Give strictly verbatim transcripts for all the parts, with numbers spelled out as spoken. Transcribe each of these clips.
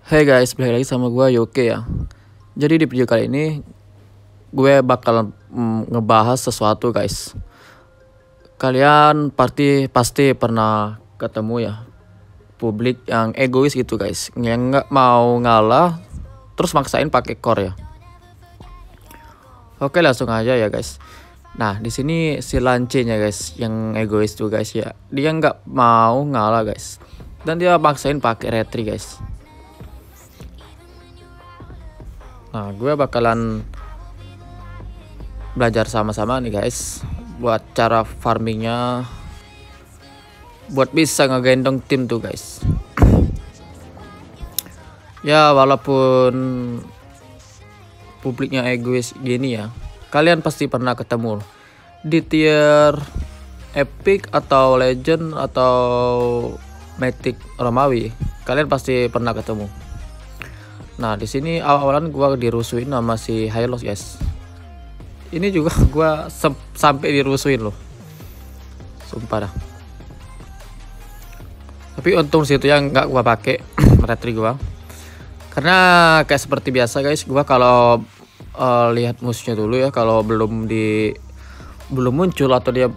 Hey guys, balik lagi sama gue Yoke ya. Jadi di video kali ini gue bakal mm, ngebahas sesuatu guys. Kalian pasti pasti pernah ketemu ya publik yang egois gitu guys, yang nggak mau ngalah terus maksain pakai core ya. Oke langsung aja ya guys. Nah di sini si lancenya guys yang egois tuh guys ya, dia nggak mau ngalah guys dan dia maksain pakai retri guys. Nah, gue bakalan belajar sama-sama nih guys buat cara farmingnya, buat bisa ngegendong tim tuh guys. Ya walaupun publiknya egois gini ya, kalian pasti pernah ketemu di tier epic atau legend atau mythic Romawi, kalian pasti pernah ketemu. Nah di sini awal-awalan gua dirusuin sama si Hylos guys. Ini juga gua sampai dirusuin loh, sumpah dah. Tapi untung situ yang nggak gua pakai retri gua, karena kayak seperti biasa guys, gua kalau uh, lihat musuhnya dulu ya, kalau belum di belum muncul atau dia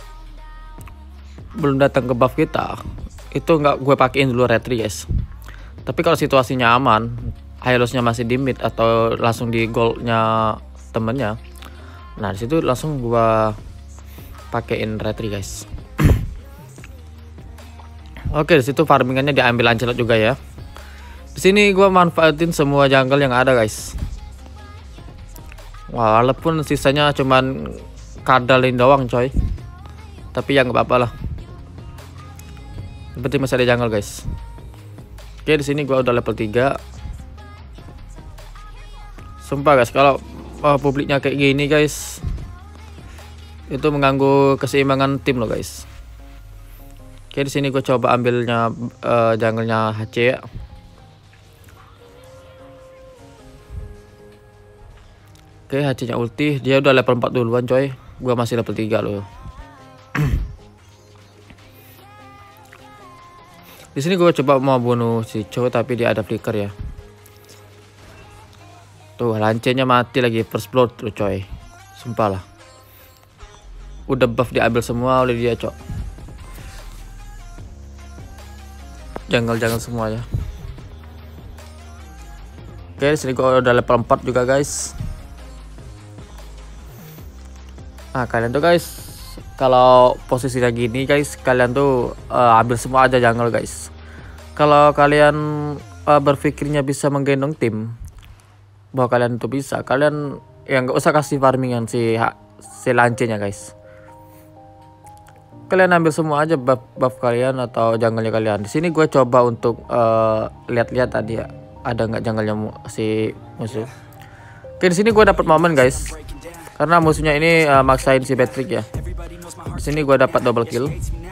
belum datang ke buff kita, itu nggak gue pakein dulu retri guys. Tapi kalau situasinya aman, Hylosnya masih di mid atau langsung di goldnya temennya, nah disitu langsung gua pakein retri guys. Oke disitu farmingannya diambil Lancelot juga ya. Di sini gua manfaatin semua jungle yang ada guys. Walaupun sisanya cuman kadalin doang coy, tapi ya nggak apa-apa lah. Yang penting masih ada jungle guys. Oke di sini gua udah level tiga. Sumpah guys, kalau uh, publiknya kayak gini guys, itu mengganggu keseimbangan tim loh guys. Oke di sini gue coba ambilnya uh, jungle-nya H C ya. Oke H C-nya ulti, dia udah level empat duluan coy. Gue masih level tiga loh. Di sini gue coba mau bunuh si Cho tapi dia ada flicker ya. Tuh lancenya mati lagi, first blood tuh coy. Sumpah lah. Udah buff diambil semua oleh dia cok. Jungle-jungle semua ya. Oke disini gue udah level empat juga guys. Nah kalian tuh guys, kalau posisinya gini guys, kalian tuh uh, ambil semua aja jungle guys. Kalau kalian uh, berpikirnya bisa menggendong tim, bahwa kalian itu bisa, kalian ya nggak usah kasih farmingan si si lancenya guys. Kalian ambil semua aja buff, buff kalian atau jungle-nya kalian. Di sini gue coba untuk uh, lihat-lihat tadi ya, ada nggak jungle-nya si musuh. Oke di sini gue dapat momen guys, karena musuhnya ini uh, maksain si Patrick ya. Di sini gue dapat double kill,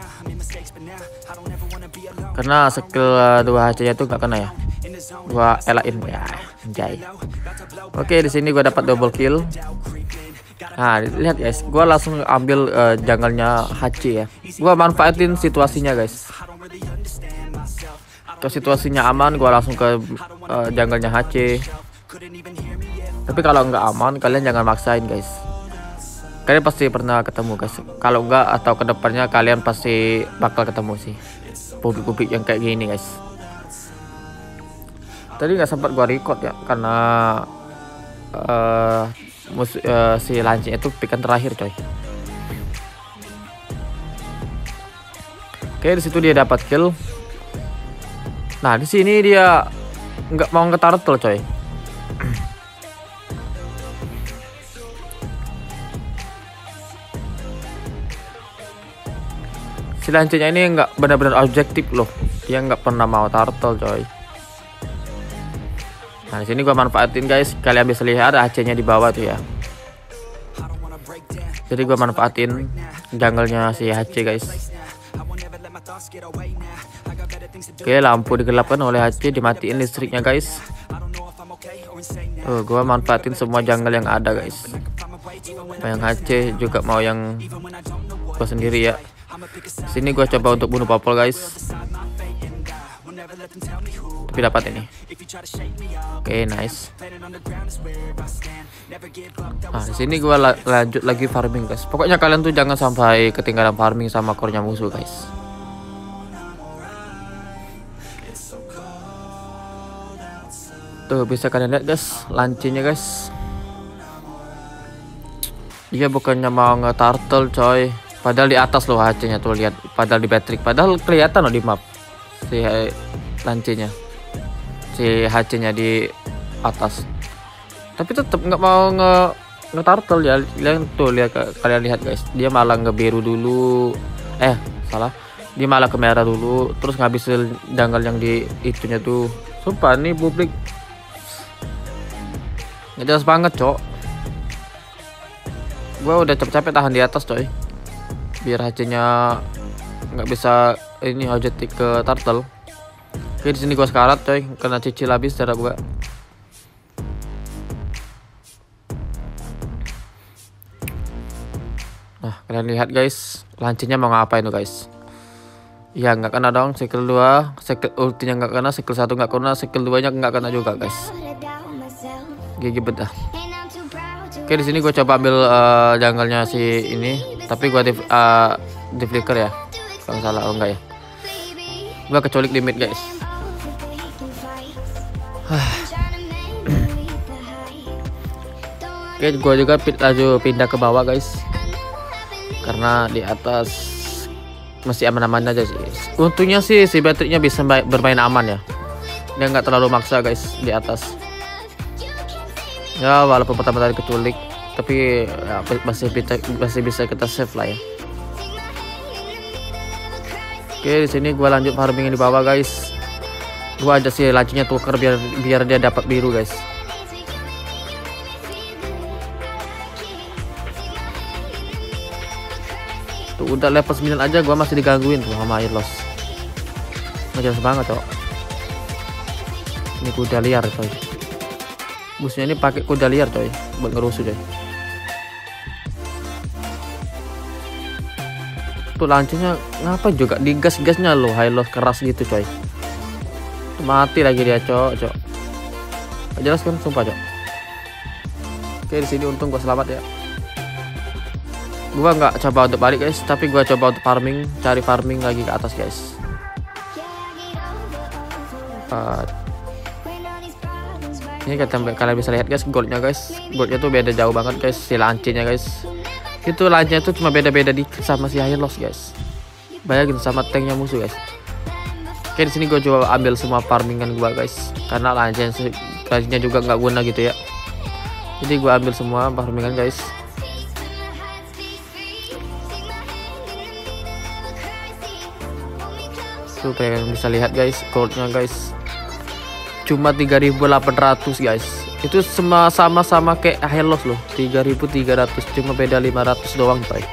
karena skill uh, dua H C-nya tuh nggak kena ya. Gua elain ya, anjay. Oke di sini gua dapat double kill. Nah lihat guys, gua langsung ambil uh, jungle-nya H C ya. Gua manfaatin situasinya guys. Ke situasinya aman, gua langsung ke uh, jungle-nya H C. Tapi kalau nggak aman, kalian jangan maksain guys. Kalian pasti pernah ketemu guys. Kalau nggak atau kedepannya kalian pasti bakal ketemu sih publik-publik yang kayak gini guys. Tadi nggak sempat gua record ya, karena uh, mus uh, si lancenya itu pikan terakhir coy. Oke di situ dia dapat kill. Nah di sini dia nggak mau nge-turtle coy. Si lancenya ini nggak benar-benar objektif loh, dia nggak pernah mau turtle coy. Nah di sini gua manfaatin guys, kalian bisa lihat H C-nya di bawah tuh ya. Jadi gua manfaatin jungle-nya si H C guys. Oke lampu digelapkan oleh H C, dimatiin listriknya guys. Tuh gua manfaatin semua jungle yang ada guys. Mau yang H C juga mau yang gua sendiri ya. Sini gua coba untuk bunuh Popol guys. Tapi dapat ini. Oke, okay, nice. Nah, di sini gua la lanjut lagi farming, guys. Pokoknya kalian tuh jangan sampai ketinggalan farming sama core-nya musuh, guys. Tuh bisa kalian lihat, guys, lancinya, guys. Dia bukannya mau nge-turtle, coy. Padahal di atas loh H C-nya tuh, lihat. Padahal di battery, padahal kelihatan loh di map si lancinya, si H C-nya di atas. Tapi tetap nggak mau nge nge-turtle ya. Lihat tuh, lihat kalian lihat, guys. Dia malah ngebiru dulu. Eh, salah. Dia malah ke merah dulu, terus ngabisin jungle yang di itunya tuh. Sumpah nih publik nggak jelas banget, cok. Gua udah capek-capek tahan di atas, coy, biar H C-nya nggak bisa ini objektif ke turtle. Oke, di sini gua sekarat, coy, kena cicil habis cara gua. Nah, kalian lihat, guys, lancinya mau ngapain tuh, guys? Ya nggak kena dong, skill dua, skill ultinya nggak kena, skill satu nggak kena, skill dua nya nggak kena juga, guys. Gigi bedah. Oke, di sini gue coba ambil uh, jungle-nya si ini, tapi gue di, uh, di flicker ya, kalau salah. Oh enggak ya, gue keculik di mid, guys. Oke, gue juga laju pindah ke bawah, guys, karena di atas masih aman-aman aja sih. Untungnya sih si baterainya bisa bermain aman ya, dia nggak terlalu maksa, guys, di atas. Ya walaupun pertama tadi keculik, tapi ya, masih bisa masih bisa kita save lah ya. Oke, di sini gua lanjut farming di bawah, guys. Gua aja sih lancinya tuker biar biar dia dapat biru, guys. Tuh udah level sembilan aja gua masih digangguin tuh sama air loss. Nggak jelas banget, cok. Ini kuda liar, coy. Busnya ini pakai kuda liar, coy, buat ngerusuh, coy. Tuh lancinya ngapa juga digas-gasnya loh, high loss keras gitu, coy. Tuh, mati lagi dia, cok, cok. Gak jelas kan, sumpah, cok. Oke, di sini untung gua selamat ya. Gua nggak coba untuk balik, guys, tapi gua coba untuk farming, cari farming lagi ke atas, guys. Uh, Ini kalian bisa lihat, guys, goldnya, guys. Goldnya tuh beda jauh banget, guys, si lancinya, guys. Itu lancinya tuh cuma beda-beda dikit sama si high loss, guys. Bayangin sama tanknya musuh, guys. Oke, di sini gue coba ambil semua farmingan gua, guys, karena lancinya lancinya juga nggak guna gitu ya. Jadi gue ambil semua farmingan, guys. Tuh kalian bisa lihat, guys, goldnya, guys, cuma tiga ribu delapan ratus, guys. Itu sama sama sama kayak high loss loh, tiga ribu tiga ratus, cuma beda lima ratus doang, coy.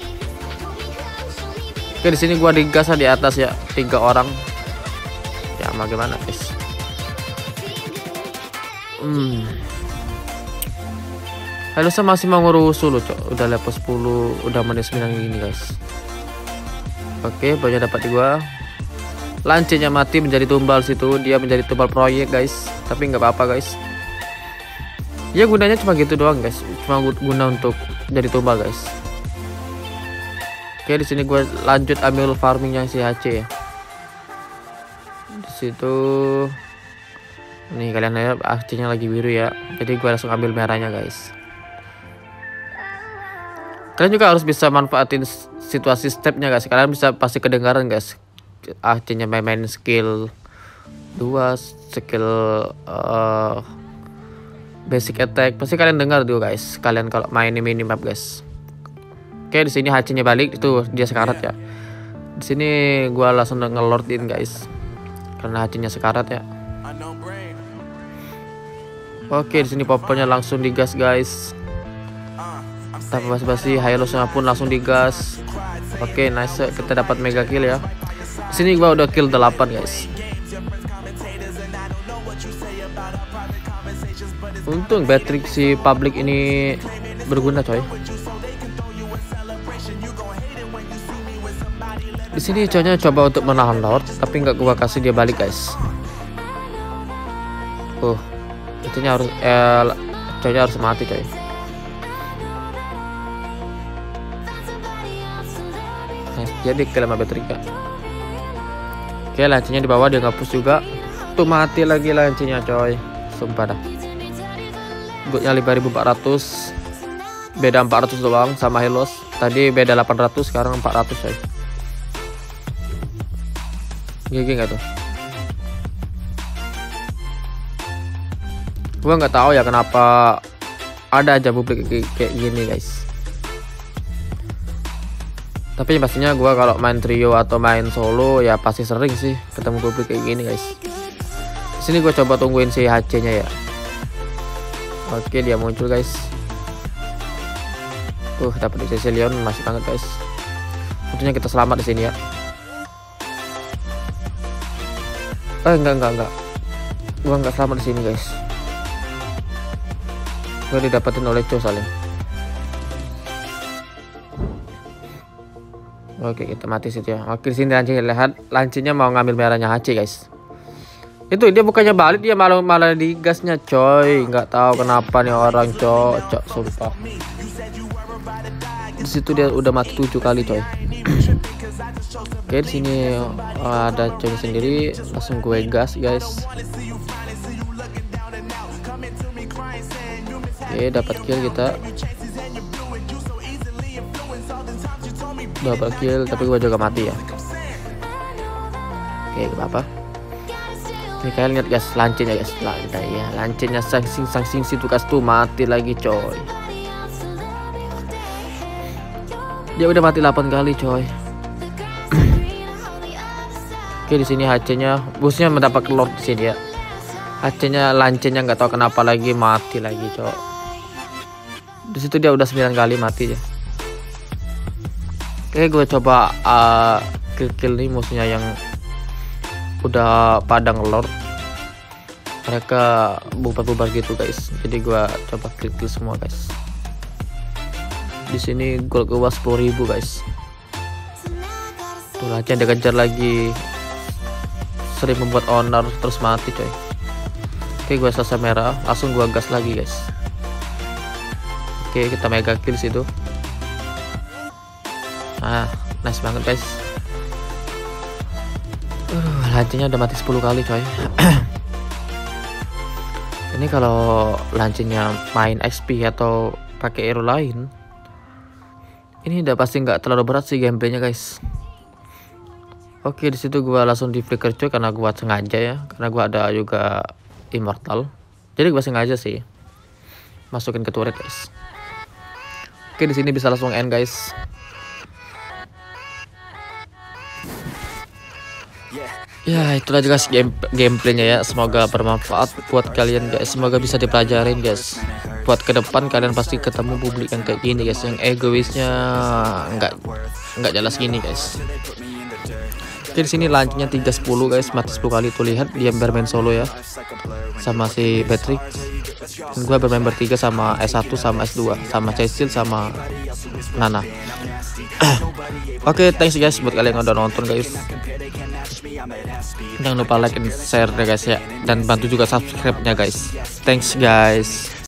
Oke, di sini gua digas di atas ya, tiga orang. Ya mau gimana, guys. Hmm. High loss masih mau ngerusuh loh, cok. Udah level sepuluh, udah menit sembilan gini, guys. Oke, banyak dapat di gua. Lancinya mati menjadi tumbal situ, dia menjadi tumbal proyek, guys. Tapi nggak apa-apa, guys. Ya gunanya cuma gitu doang, guys. Cuma guna untuk jadi tumbal, guys. Oke, di sini gue lanjut ambil farming yang si H C ya. Di situ, nih kalian lihat H C-nya lagi biru ya. Jadi gue langsung ambil merahnya, guys. Kalian juga harus bisa manfaatin situasi stepnya, guys. Kalian bisa pasti kedengaran, guys. H C-nya main-main skill dua, skill uh, basic attack, pasti kalian dengar tuh, guys. Kalian kalau main di minimap, guys. Oke, di sini H C-nya balik, itu dia sekarat ya. Di sini gua langsung ngelordin, guys, karena H C-nya sekarat ya. Oke, di sini poponya langsung digas, guys. Tanpa basa-basi, high loss-nya pun langsung digas. Oke, nice, kita dapat mega kill ya. Di sini gua udah kill delapan, guys. Untung battery si public ini berguna, coy. Di sini cowoknya coba untuk menahan Lord, tapi nggak gua kasih dia balik guys. Uh, itunya harus eh, cowoknya harus mati coy. Nah, jadi kill sama Betrika. Oke, lancinya di bawah, dia ngapus juga. Tuh mati lagi lancinya coy. Sumpah dah. Gutnya lima ribu empat ratus. Beda empat ratus doang sama Helos. Tadi beda delapan ratus, sekarang empat ratus coy. G G nggak tuh? Gua nggak tahu ya kenapa ada aja publik kayak gini guys. Tapi pastinya gua kalau main trio atau main solo ya pasti sering sih ketemu publik kayak gini guys. Di sini gua coba tungguin si H C nya ya. Oke, dia muncul guys. Tuh dapat di sisi Leon, masih banget guys. Tentunya kita selamat di sini ya. Eh enggak enggak enggak. Gua nggak selamat di sini guys. Gua didapatin oleh Cho soalnya. Oke, kita mati situ ya. Oke, di sini lancing, lihat lancinya mau ngambil merahnya H C guys. Itu dia bukannya balik, dia malah malah digasnya coy. Nggak tahu kenapa nih orang cocok sumpah. Di situ dia udah mati tujuh kali coy. Oke, di sini ada coy sendiri, langsung gue gas guys. Oke, dapat kill kita. Dapat kill, tapi gue juga mati ya. Oke, gak apa-apa. Ini kalian lihat guys, lancinya guys, lantai ya, lancinya sangsing sangsing situ kas tuh mati lagi coy. Dia udah mati delapan kali coy. Oke, di sini H C-nya, busnya mendapat Lord di sini ya. H C-nya lancinya nggak tahu kenapa lagi mati lagi coy. Di situ dia udah sembilan kali mati ya. Oke, gue coba uh, kill-kill nih musuhnya yang udah padang Lord. Mereka bubar-bubar gitu guys. Jadi gue coba kill-kill semua guys. Di sini gold gua sepuluh ribu guys. Tuh aja dia kejar lagi. Sering membuat honor terus mati coy. Oke, gua selesai merah, langsung gua gas lagi guys. Oke, kita mega kill situ. Ah, nice banget guys. Uh, lancinya udah mati sepuluh kali coy. Ini kalau lancinya main X P atau pakai hero lain, ini udah pasti nggak terlalu berat sih gameplaynya guys. Oke, di situ gua langsung di flicker coy karena gua sengaja ya, karena gua ada juga immortal. Jadi gua sengaja sih masukin ke turret guys. Oke, di sini bisa langsung end guys. Ya, itulah guys game gameplaynya ya. Semoga bermanfaat buat kalian guys. Semoga bisa dipelajarin guys. Buat ke depan kalian pasti ketemu publik yang kayak gini guys, yang egoisnya nggak nggak jelas gini guys. Oke, di sini lancinya tiga sepuluh guys, mati sepuluh kali. Tuh lihat dia bermain solo ya sama si Patrick. Gue bermain bertiga sama S satu sama S dua sama Cecil sama Nana. Oke, thanks guys buat kalian yang udah nonton guys. Jangan lupa like and share ya guys ya, dan bantu juga subscribe nya guys. Thanks guys.